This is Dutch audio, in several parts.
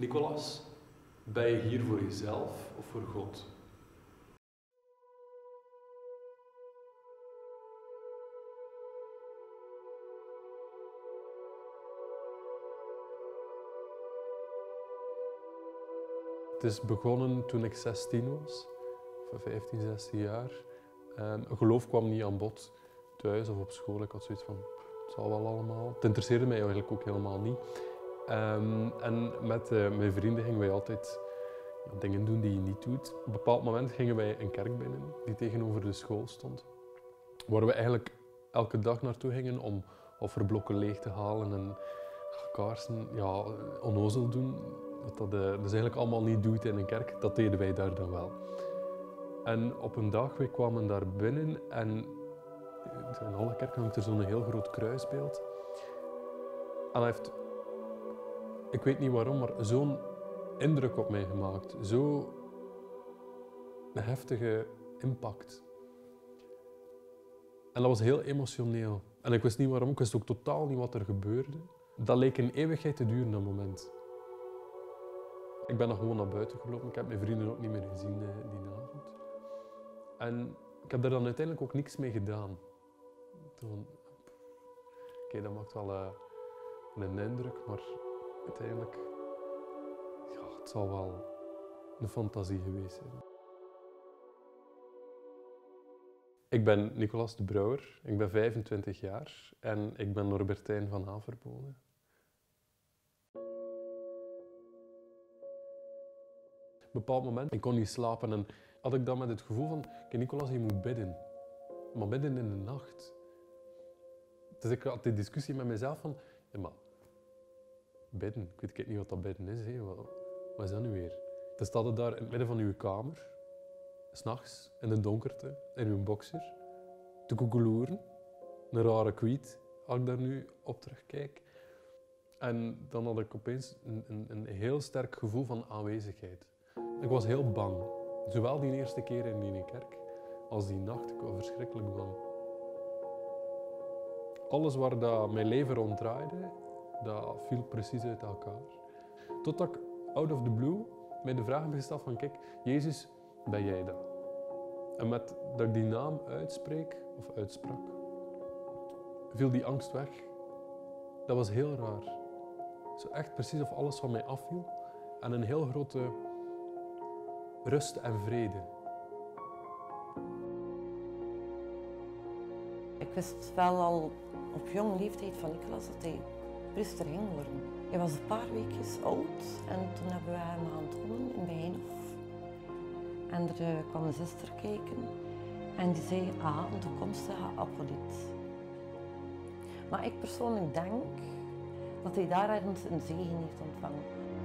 Nicolas, ben je hier voor jezelf of voor God? Het is begonnen toen ik 16 was, of 15, 16 jaar. Geloof kwam niet aan bod, thuis of op school. Ik had zoiets van, het zal wel allemaal. Het interesseerde mij eigenlijk ook helemaal niet. En met mijn vrienden gingen wij altijd dingen doen die je niet doet. Op een bepaald moment gingen wij een kerk binnen, die tegenover de school stond. Waar we eigenlijk elke dag naartoe gingen om offerblokken leeg te halen en kaarsen, ja, onnozel doen. Dat dus eigenlijk allemaal niet doet in een kerk, dat deden wij daar dan wel. En op een dag, wij kwamen daar binnen en in alle kerken hangt er zo'n heel groot kruisbeeld. En hij heeft, ik weet niet waarom, maar zo'n indruk op mij gemaakt. Zo'n heftige impact. En dat was heel emotioneel. En ik wist niet waarom, ik wist ook totaal niet wat er gebeurde. Dat leek een eeuwigheid te duren, dat moment. Ik ben dan gewoon naar buiten gelopen. Ik heb mijn vrienden ook niet meer gezien die avond. En ik heb daar dan uiteindelijk ook niks mee gedaan. Oké, dat maakt wel een indruk, maar uiteindelijk, ja, het zal wel een fantasie geweest zijn. Ik ben Nicolas de Brouwer, ik ben 25 jaar en ik ben Norbertijn van Averbonen. Op een bepaald moment, ik kon niet slapen en had ik dan met het gevoel van, oké, Nicolas, je moet bidden. Maar bidden in de nacht. Dus ik had die discussie met mezelf van, ja, maar bidden, ik weet niet wat dat bidden is. Hè. Wat is dat nu weer? Dan staat je daar in het midden van uw kamer, 's nachts, in de donkerte, in uw boxer, te koekeloeren. Een rare kwiet, als ik daar nu op terugkijk. En dan had ik opeens een heel sterk gevoel van aanwezigheid. Ik was heel bang. Zowel die eerste keer in die kerk, als die nacht. Ik was verschrikkelijk bang. Alles waar dat mijn leven rond draaide, dat viel precies uit elkaar. Totdat ik, out of the blue, mij de vraag heb gesteld van, kijk, Jezus, ben jij dat? En met dat ik die naam uitsprak, viel die angst weg. Dat was heel raar. Zo echt precies of alles van mij afviel. En een heel grote rust en vrede. Ik wist wel al op jonge leeftijd van Nicolas dat hij priester ging worden. Hij was een paar weekjes oud en toen hebben we hem gaan tonen in Bijnhof. En er kwam een zuster kijken en die zei, een toekomstige apolyt. Maar ik persoonlijk denk dat hij daar ergens een zegen heeft ontvangen.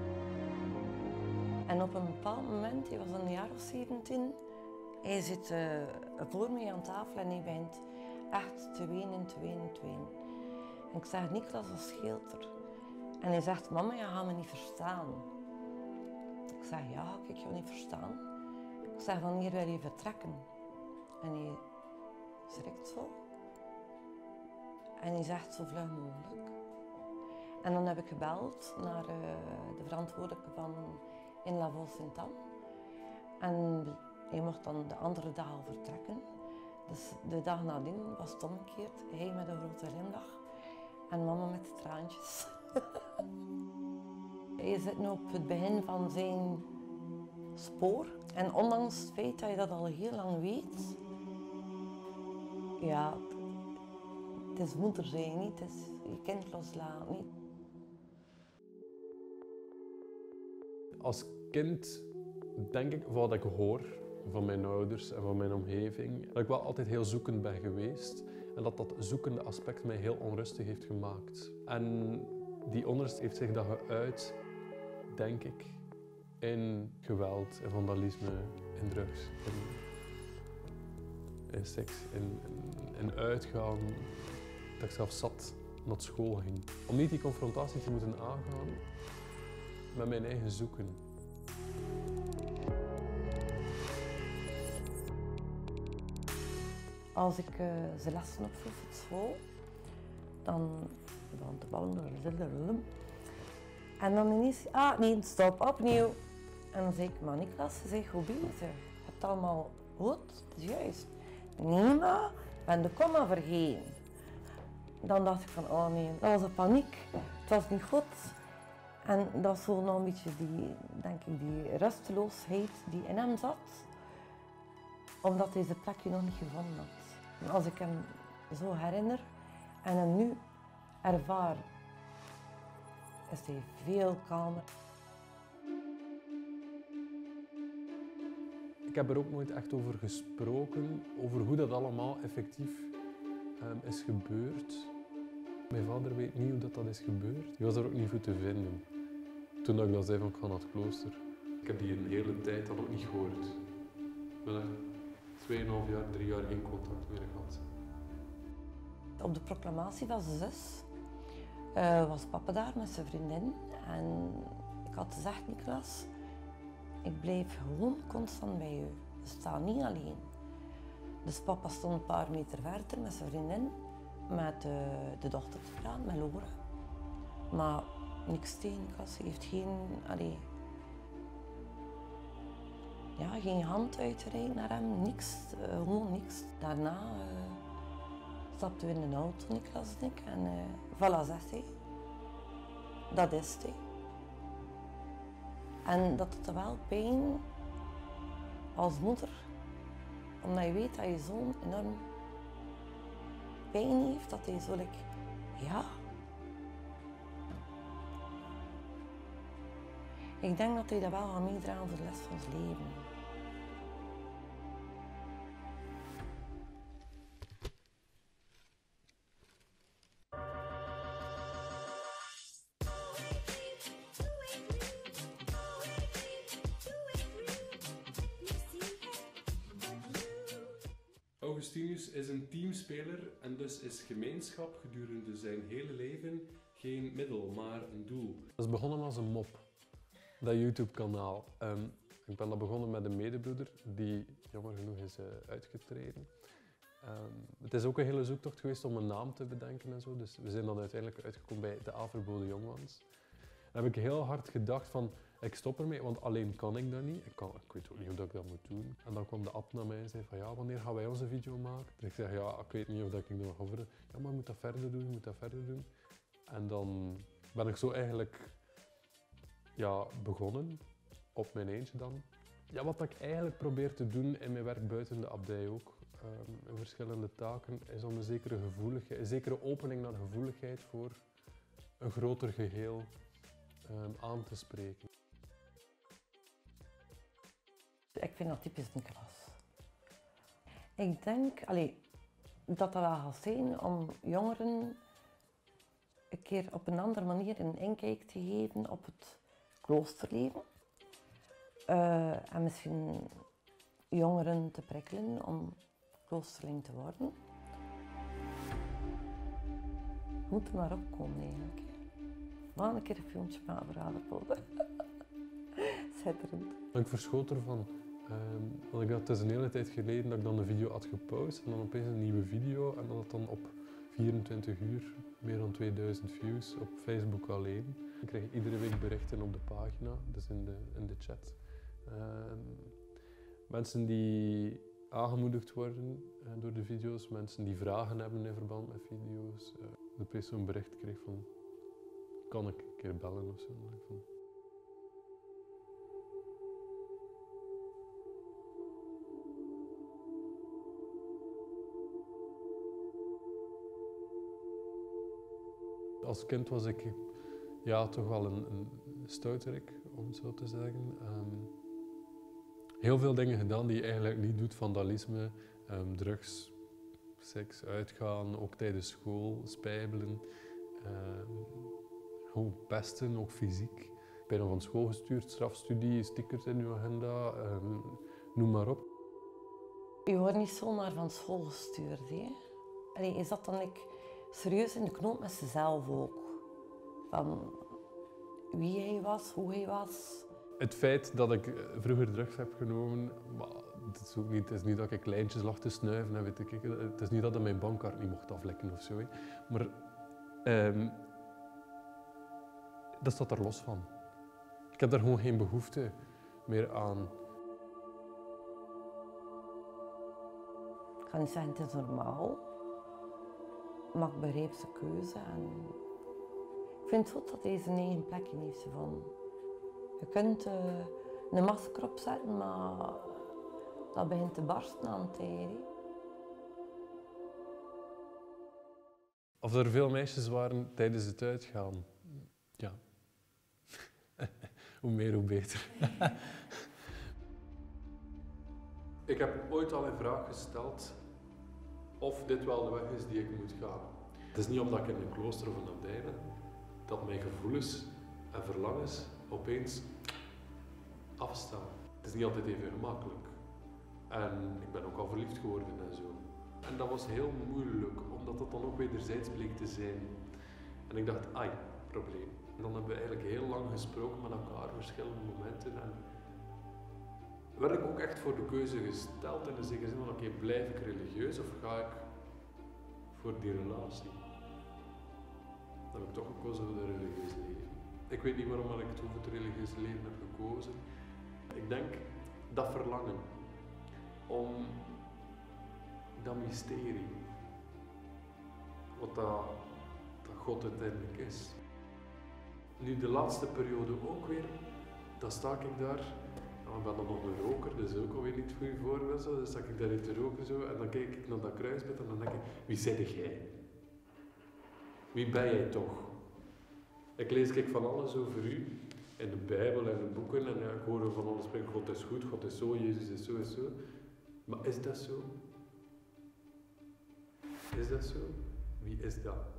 En op een bepaald moment, hij was een jaar of 17, hij zit voor mij aan tafel en hij begint echt te wenen. En ik zeg, Nicolas, dat scheelt er. En hij zegt, mama, je gaat me niet verstaan. Ik zeg, ja, ik jou niet verstaan. Ik zeg, wanneer wil je vertrekken? En hij schrikt zo. En hij zegt, zo vlug mogelijk. En dan heb ik gebeld naar de verantwoordelijke van in La Vaux-Saint-Anne. En hij mocht dan de andere dag al vertrekken. Dus de dag nadien was het omgekeerd. Hij met een grote glimlach en mama met traantjes. Hij zit nu op het begin van zijn spoor. En ondanks het feit dat je dat al heel lang weet, ja, het is moeder zijn niet, het is je kind loslaten niet. Als kind denk ik, wat ik hoor van mijn ouders en van mijn omgeving, dat ik wel altijd heel zoekend ben geweest en dat zoekende aspect mij heel onrustig heeft gemaakt. En die onrust heeft zich dan geuit, denk ik, in geweld, in vandalisme, in drugs, in seks, in uitgaan, dat ik zelfs zat naar school ging. Om niet die confrontatie te moeten aangaan met mijn eigen zoeken. Als ik zijn lessen opvoer op school, dan de ballen. En dan ineens, nee, stop, opnieuw. En dan zei ik, maar Niklas, je bent goed bezig. Je hebt het allemaal goed, het is juist. Nee, maar, ik ben de komma vergeten. Dan dacht ik van, oh nee, dat was een paniek. Het was niet goed. En dat is zo nog een beetje die rusteloosheid die in hem zat. Omdat hij zijn plekje nog niet gevonden had. En als ik hem zo herinner en hem nu ervaar, is hij veel kalmer. Ik heb er ook nooit echt over gesproken, over hoe dat allemaal effectief is gebeurd. Mijn vader weet niet hoe dat is gebeurd. Hij was er ook niet voor te vinden. Toen ik dat zei van ik ga naar het klooster. Ik heb die een hele tijd dan ook niet gehoord. Ik heb 2,5 jaar, 3 jaar geen contact meer gehad. Op de proclamatie van zijn zus was papa daar met zijn vriendin. En ik had gezegd, Niklas, ik blijf gewoon constant bij u. Je staat niet alleen. Dus papa stond een paar meter verder met zijn vriendin, met de dochter te praten, met Laura. Maar niks tegen Niklas, hij heeft geen hand uitgereikt naar hem, niks, gewoon niks. Daarna stapten we in een auto, Niklas en ik, en voilà, zegt hij. Dat is hij. En dat doet wel pijn als moeder, omdat je weet dat je zoon enorm pijn heeft, dat hij zo ja. Ik denk dat hij dat wel gaat meedragen voor de rest van zijn leven. Augustinus is een teamspeler en dus is gemeenschap gedurende zijn hele leven geen middel, maar een doel. Dat is begonnen als een mop, dat YouTube-kanaal. Ik ben dat begonnen met een medebroeder die jammer genoeg is uitgetreden. Het is ook een hele zoektocht geweest om een naam te bedenken en zo, dus we zijn dan uiteindelijk uitgekomen bij de Averboden Jongmans. Dan heb ik heel hard gedacht van, ik stop ermee, want alleen kan ik dat niet. Ik weet ook niet hoe ik dat moet doen. En dan kwam de app naar mij en zei van, ja, wanneer gaan wij onze video maken? Dus ik zeg, ja, ik weet niet of ik dat nog over. Ja, maar je moet dat verder doen, je moet dat verder doen. En dan ben ik zo eigenlijk begonnen, op mijn eentje dan. Ja, wat ik eigenlijk probeer te doen in mijn werk buiten de abdij ook, in verschillende taken, is om een zekere gevoeligheid, een zekere opening naar gevoeligheid voor een groter geheel aan te spreken. Ik vind dat typisch Niklas. Ik denk dat dat wel gaat zijn om jongeren een keer op een andere manier een inkijk te geven op het kloosterleven. En misschien jongeren te prikkelen om kloosterling te worden. Moet er maar opkomen eigenlijk. Maar een keer een filmpje maken voor Averboden. Schitterend. Ik verschoot ervan. Want het is een hele tijd geleden dat ik dan een video had gepost en dan opeens een nieuwe video en dat dan op 24 uur meer dan 2000 views op Facebook alleen. Ik krijg iedere week berichten op de pagina, dus in de chat. Mensen die aangemoedigd worden door de video's, mensen die vragen hebben in verband met video's. De opeens zo'n bericht kreeg van, kan ik een keer bellen of zo? Als kind was ik toch wel een stouterik, om het zo te zeggen. Heel veel dingen gedaan die je eigenlijk niet doet, vandalisme, drugs, seks, uitgaan, ook tijdens school, spijbelen. Gewoon pesten, ook fysiek. Bijna van school gestuurd, strafstudie, stickers in uw agenda, noem maar op. Je wordt niet zomaar van school gestuurd, hè? Je zat dan serieus in de knoop met zichzelf ook. Van wie hij was, hoe hij was. Het feit dat ik vroeger drugs heb genomen, maar het is niet dat ik lijntjes lag te snuiven en weet ik. Het is niet dat ik mijn bankkaart niet mocht aflekken of zo. Hè. Maar dat staat er los van. Ik heb daar gewoon geen behoefte meer aan. Ik ga niet zeggen, het is normaal. Maar ik begrijp zijn keuze. En ik vind het goed dat hij zijn eigen plekje heeft gevonden. Je kunt een masker opzetten, maar dat begint te barsten aan het eind. Of er veel meisjes waren tijdens het uitgaan. Ja. Hoe meer, hoe beter. Ik heb ooit al in vraag gesteld of dit wel de weg is die ik moet gaan. Het is niet omdat ik in een klooster of een abdij ben, dat mijn gevoelens en verlangens opeens afstaan. Het is niet altijd even gemakkelijk. En ik ben ook al verliefd geworden en zo. En dat was heel moeilijk, omdat dat dan ook wederzijds bleek te zijn. En ik dacht, ai, probleem. En dan hebben we eigenlijk heel lang gesproken met elkaar, verschillende momenten. En werd ik ook echt voor de keuze gesteld in de zin van, oké, blijf ik religieus of ga ik voor die relatie? Dan heb ik toch gekozen voor het religieuze leven. Ik weet niet waarom ik toen voor het religieuze leven heb gekozen. Ik denk dat verlangen om dat mysterie, wat dat God uiteindelijk is. Nu de laatste periode ook weer, dan sta ik daar, ik ben dan nog een roker, dus ook alweer niet goed voorbeeld, zo. Dus sta ik daar te roken zo, en dan kijk ik naar dat kruisbeeld en dan denk ik, wie zeg jij? Wie ben jij toch? Ik lees van alles over u, in de Bijbel en de boeken, en ik hoor van alles spreken, God is goed, God is zo, Jezus is zo en zo. Maar is dat zo? Is dat zo? Wie is dat?